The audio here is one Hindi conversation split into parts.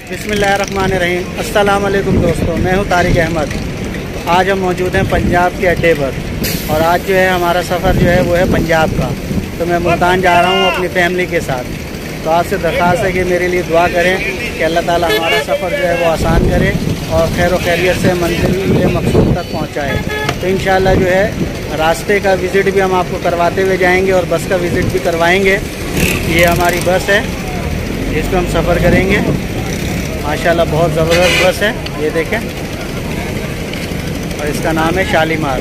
बिस्मिल्लाहिर्रहमानिर्रहीम। अस्सलाम वालेकुम दोस्तों, मैं हूं तारिक अहमद। आज हम मौजूद हैं पंजाब के अड्डे पर और आज जो है हमारा सफ़र जो है वो है पंजाब का। तो मैं मुल्तान जा रहा हूं अपनी फैमिली के साथ। तो आपसे दरख्वास्त है कि मेरे लिए दुआ करें कि अल्लाह ताला हमारा सफ़र जो है वो आसान करे और खैर खैरियत से मंजिल मकसूद तक पहुँचाए। तो इंशाअल्लाह जो है रास्ते का विज़िट भी हम आपको करवाते हुए जाएंगे और बस का विज़िट भी करवाएंगे। ये हमारी बस है जिसमें हम सफ़र करेंगे। माशाल्लाह बहुत ज़बरदस्त बस है, ये देखें, और इसका नाम है शालीमार।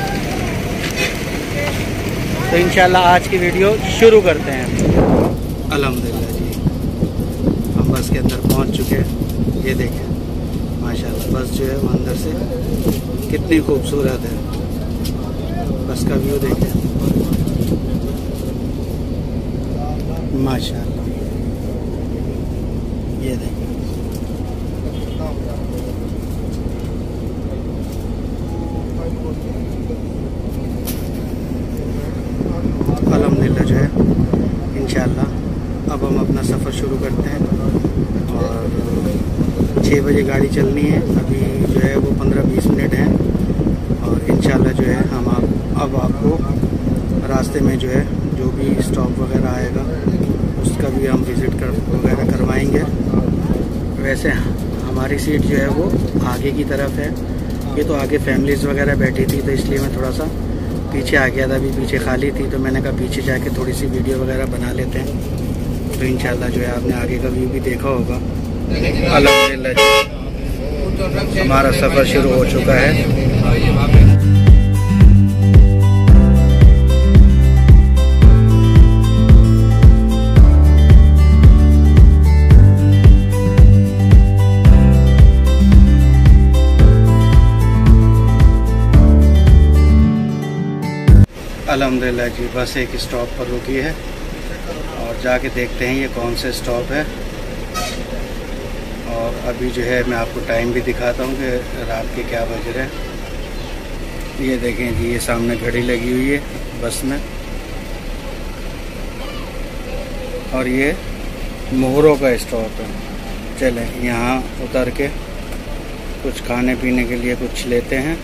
तो इंशाल्लाह आज की वीडियो शुरू करते हैं। अल्हम्दुलिल्लाह जी, हम बस के अंदर पहुंच चुके हैं। ये देखें माशाल्लाह बस जो है वो अंदर से कितनी खूबसूरत है। बस का व्यू देखें माशाल्लाह, ये देखें। अल्हम्दुलिल्लाह जो है इंशाअल्लाह अब हम अपना सफ़र शुरू करते हैं और 6 बजे गाड़ी चलनी है। अभी जो है वो 15-20 मिनट हैं और इंशाअल्लाह जो है हम अब आपको रास्ते में जो है जो भी स्टॉप वगैरह आएगा उसका भी हम विज़िट वगैरह करवाएंगे। वैसे हमारी सीट जो है वो आगे की तरफ है। ये तो आगे फैमिलीज़ वगैरह बैठी थी तो इसलिए मैं थोड़ा सा पीछे आ गया था। अभी पीछे खाली थी तो मैंने कहा पीछे जाके थोड़ी सी वीडियो वगैरह बना लेते हैं। तो इंशाल्लाह जो है आपने आगे का व्यू भी देखा होगा। अल्हम्दुलिल्लाह जी हमारा सफ़र शुरू हो चुका है। अल्हम्दुलिल्लाह जी बस एक स्टॉप पर रुकी है और जाके देखते हैं ये कौन सा स्टॉप है। और अभी जो है मैं आपको टाइम भी दिखाता हूँ कि रात के क्या बज रहे हैं। ये देखें जी, ये सामने घड़ी लगी हुई है बस में और ये मोहरों का स्टॉप है। चलें यहाँ उतर के कुछ खाने पीने के लिए कुछ लेते हैं।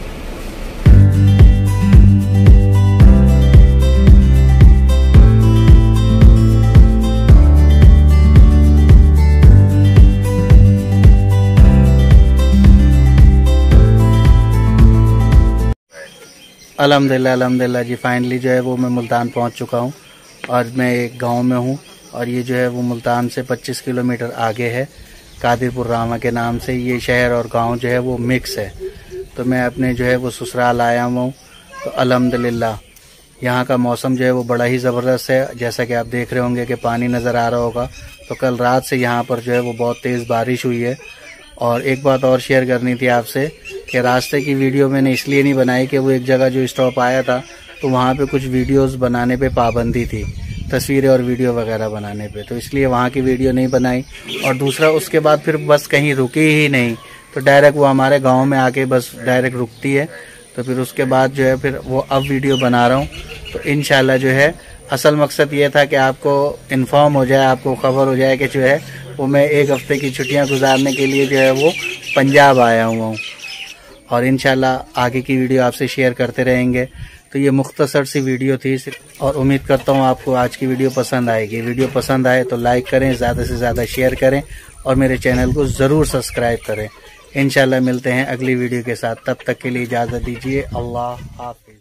अल्हम्दुलिल्लाह जी फाइनली जो है वो मैं मुल्तान पहुंच चुका हूं और मैं एक गांव में हूं और ये जो है वो मुल्तान से 25 किलोमीटर आगे है। कादिरपुर रामा के नाम से ये शहर और गांव जो है वो मिक्स है। तो मैं अपने जो है वो ससुराल आया हूं। तो अल्हम्दुलिल्लाह यहाँ का मौसम जो है वो बड़ा ही ज़बरदस्त है। जैसा कि आप देख रहे होंगे कि पानी नज़र आ रहा होगा। तो कल रात से यहाँ पर जो है वो बहुत तेज़ बारिश हुई है। और एक बात और शेयर करनी थी आपसे कि रास्ते की वीडियो मैंने इसलिए नहीं बनाई कि वो एक जगह जो स्टॉप आया था तो वहाँ पे कुछ वीडियोस बनाने पे पाबंदी थी, तस्वीरें और वीडियो वगैरह बनाने पे, तो इसलिए वहाँ की वीडियो नहीं बनाई। और दूसरा उसके बाद फिर बस कहीं रुकी ही नहीं, तो डायरेक्ट वो हमारे गाँव में आके बस डायरेक्ट रुकती है। तो फिर उसके बाद जो है फिर वो अब वीडियो बना रहा हूँ। तो इंशाल्लाह जो है असल मकसद ये था कि आपको इन्फॉर्म हो जाए, आपको खबर हो जाए कि जो है वो मैं 1 हफ्ते की छुट्टियां गुजारने के लिए जो है वो पंजाब आया हुआ हूँ और इंशाल्लाह आगे की वीडियो आपसे शेयर करते रहेंगे। तो ये मुख्तसर सी वीडियो थी और उम्मीद करता हूँ आपको आज की वीडियो पसंद आएगी। वीडियो पसंद आए तो लाइक करें, ज़्यादा से ज़्यादा शेयर करें और मेरे चैनल को ज़रूर सब्सक्राइब करें। इंशाल्लाह मिलते हैं अगली वीडियो के साथ, तब तक के लिए इजाज़त दीजिए। अल्लाह हाफ़िज़।